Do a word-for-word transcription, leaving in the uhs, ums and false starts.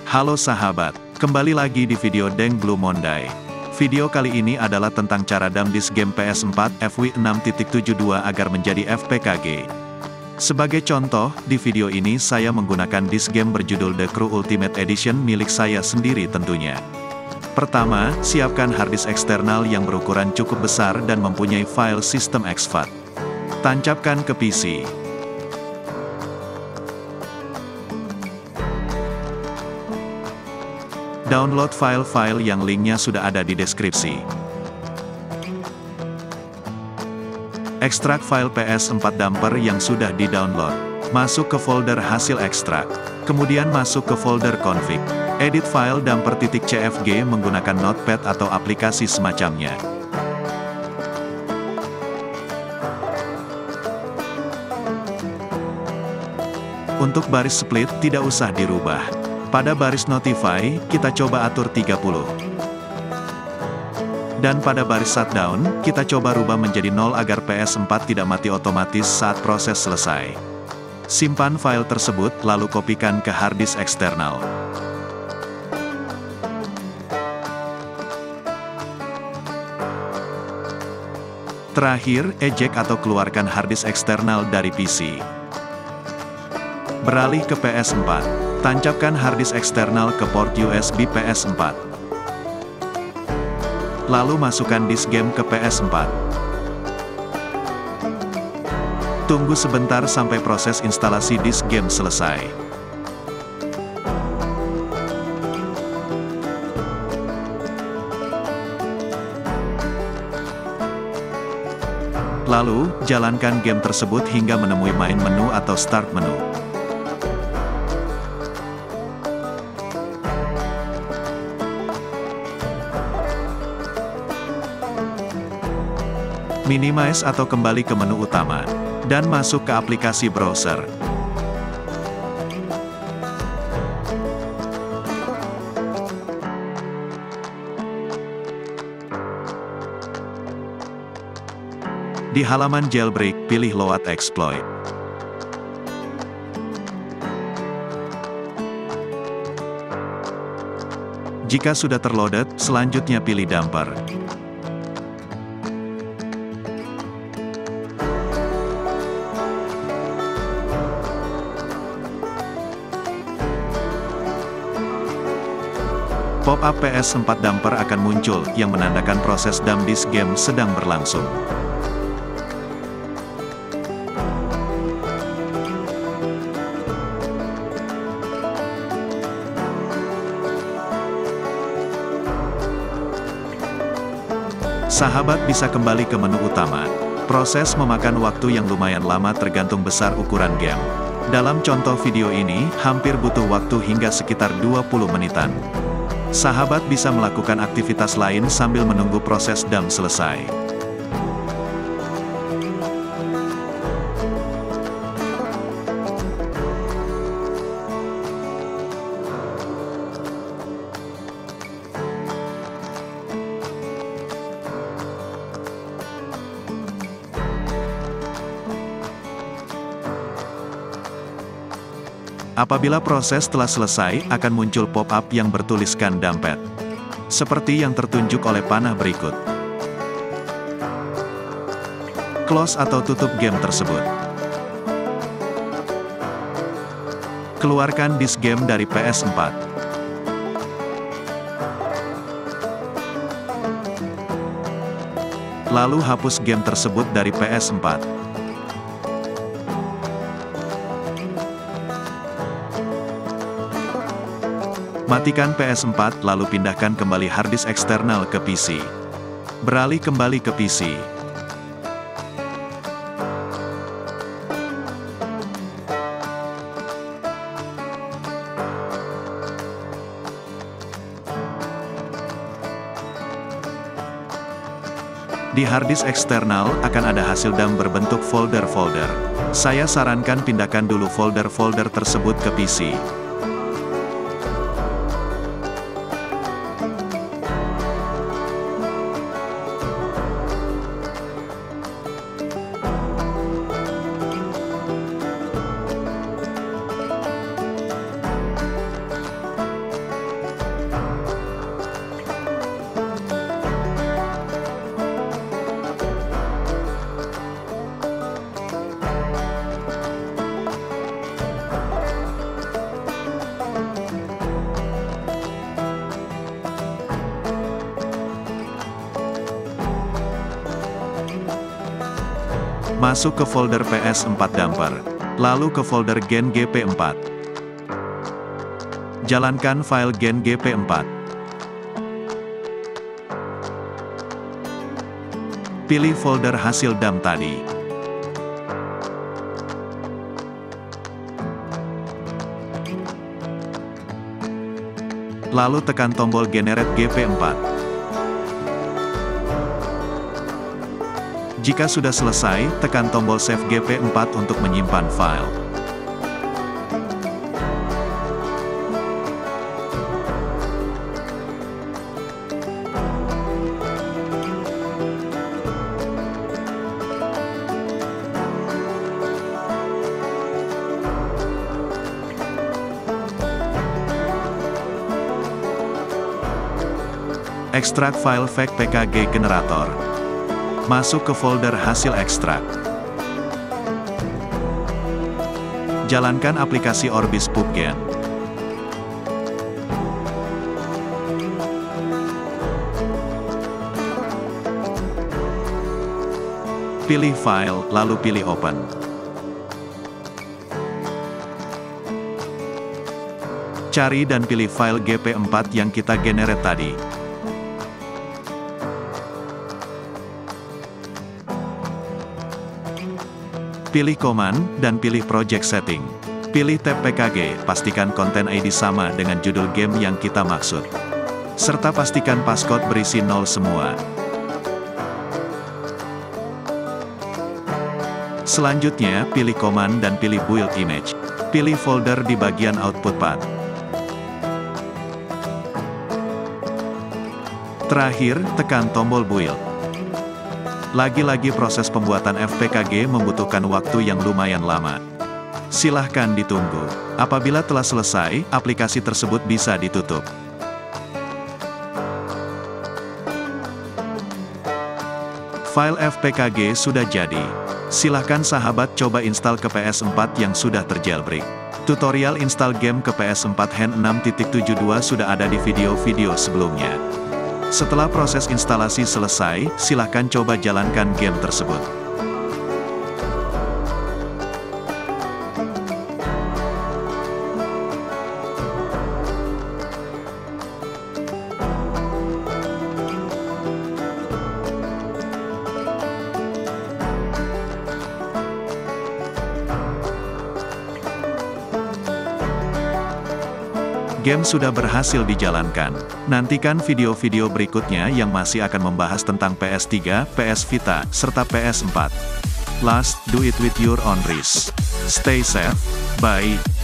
Halo sahabat, kembali lagi di video Deng Blue Monday. Video kali ini adalah tentang cara dump disk game P S four F W enam titik tujuh dua agar menjadi F P K G. Sebagai contoh, di video ini saya menggunakan disk game berjudul The Crew Ultimate Edition milik saya sendiri tentunya. Pertama, siapkan harddisk eksternal yang berukuran cukup besar dan mempunyai file sistem X FAT. Tancapkan ke P C. Download file-file yang linknya sudah ada di deskripsi. Ekstrak file P S four dumper yang sudah di-download. Masuk ke folder hasil ekstrak. Kemudian masuk ke folder config. Edit file dumper.cfg menggunakan notepad atau aplikasi semacamnya. Untuk baris split tidak usah dirubah. Pada baris notify, kita coba atur tiga puluh. Dan pada baris shutdown, kita coba rubah menjadi nol agar P S four tidak mati otomatis saat proses selesai. Simpan file tersebut, lalu kopikan ke harddisk eksternal. Terakhir, eject atau keluarkan harddisk eksternal dari P C. Beralih ke P S four. Tancapkan harddisk eksternal ke port U S B P S four. Lalu masukkan disk game ke P S four. Tunggu sebentar sampai proses instalasi disk game selesai. Lalu, jalankan game tersebut hingga menemui main menu atau start menu. Minimize atau kembali ke menu utama, dan masuk ke aplikasi browser. Di halaman jailbreak, pilih Load Exploit. Jika sudah terloaded, selanjutnya pilih dumper. Pop-up P S four dumper akan muncul, yang menandakan proses dump disk game sedang berlangsung. Sahabat bisa kembali ke menu utama. Proses memakan waktu yang lumayan lama tergantung besar ukuran game. Dalam contoh video ini, hampir butuh waktu hingga sekitar dua puluh menitan. Sahabat bisa melakukan aktivitas lain sambil menunggu proses dump selesai. Apabila proses telah selesai, akan muncul pop-up yang bertuliskan dumped. Seperti yang tertunjuk oleh panah berikut. Close atau tutup game tersebut. Keluarkan disk game dari P S four. Lalu hapus game tersebut dari P S four. Matikan P S four, lalu pindahkan kembali harddisk eksternal ke P C. Beralih kembali ke P C. Di harddisk eksternal, akan ada hasil dump berbentuk folder-folder. Saya sarankan pindahkan dulu folder-folder tersebut ke P C. Masuk ke folder P S empat Dumper. Lalu ke folder Gen G P empat. Jalankan file Gen G P empat. Pilih folder hasil dump tadi. Lalu tekan tombol Generate G P empat. Jika sudah selesai, tekan tombol Save G P empat untuk menyimpan file. Ekstrak file fake P K G generator. Masuk ke folder hasil ekstrak. Jalankan aplikasi Orbis PubGen. Pilih file, lalu pilih Open. Cari dan pilih file G P empat yang kita generate tadi. Pilih Command, dan pilih Project Setting. Pilih tab P K G, pastikan konten I D sama dengan judul game yang kita maksud. Serta pastikan passcode berisi nol semua. Selanjutnya, pilih Command dan pilih Build Image. Pilih folder di bagian Output Path. Terakhir, tekan tombol Build. Lagi-lagi proses pembuatan F P K G membutuhkan waktu yang lumayan lama. Silahkan ditunggu. Apabila telah selesai, aplikasi tersebut bisa ditutup. File F P K G sudah jadi. Silahkan sahabat coba install ke P S empat yang sudah terjailbreak. Tutorial install game ke P S empat Gen enam titik tujuh dua sudah ada di video-video sebelumnya. Setelah proses instalasi selesai, silahkan coba jalankan game tersebut. Game sudah berhasil dijalankan. Nantikan video-video berikutnya yang masih akan membahas tentang P S tiga, P S Vita, serta P S empat. Last, do it with your own risk. Stay safe, bye.